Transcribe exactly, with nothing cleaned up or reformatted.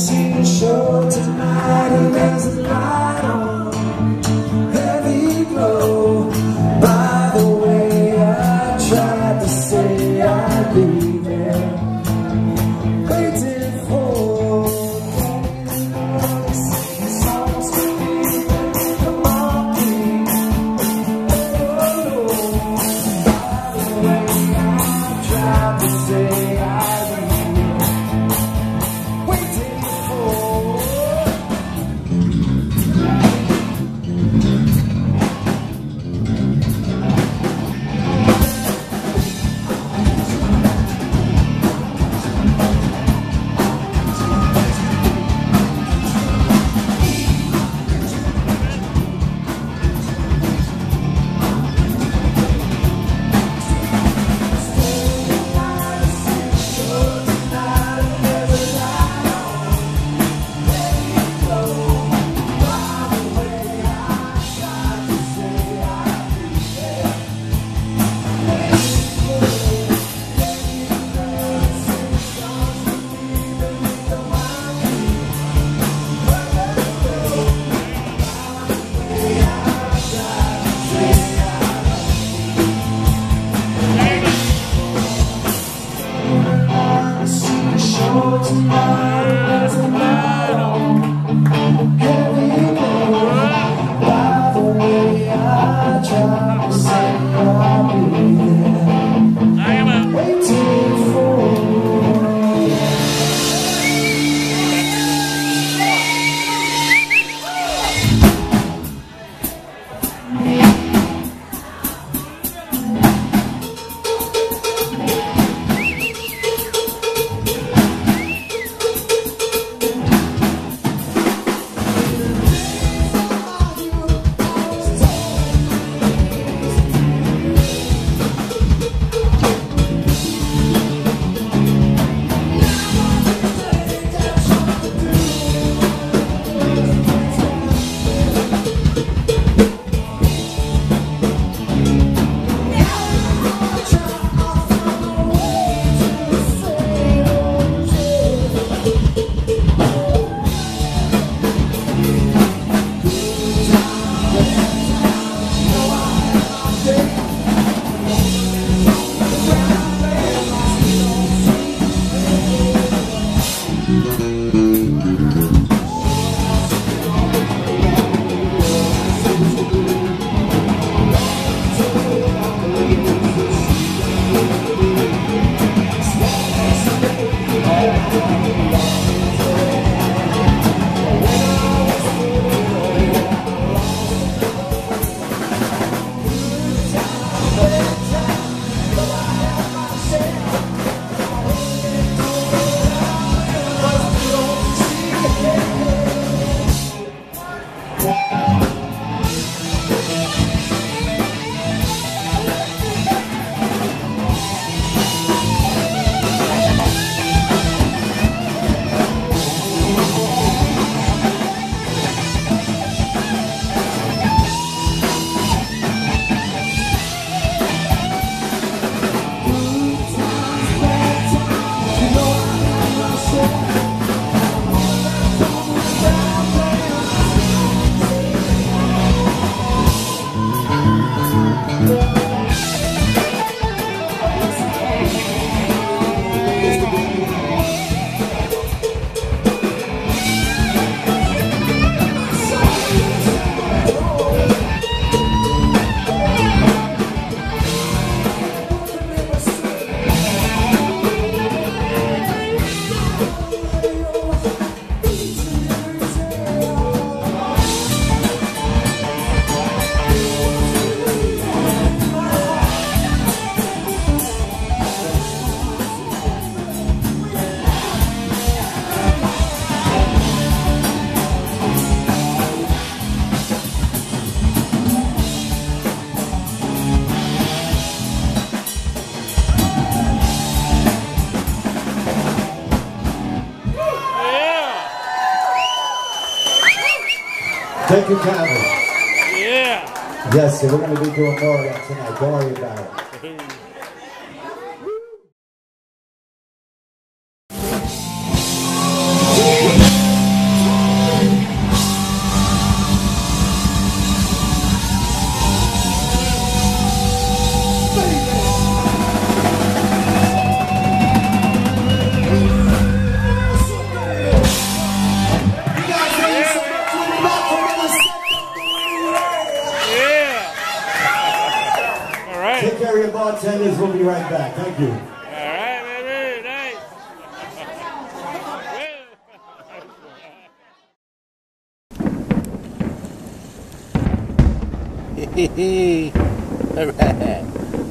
see a show tonight and there's a light on, heavy glow. By the way, I tried to say I'd be there, waiting for songs to be. Come on, please. Oh, by the way, I tried to say I'd be there, waiting for. Thank you, Calvin. Yeah. Yes, so we're going to be doing more of that tonight. Don't worry about it. minutes. We'll be right back. Thank you. All right, baby. Nice. All right.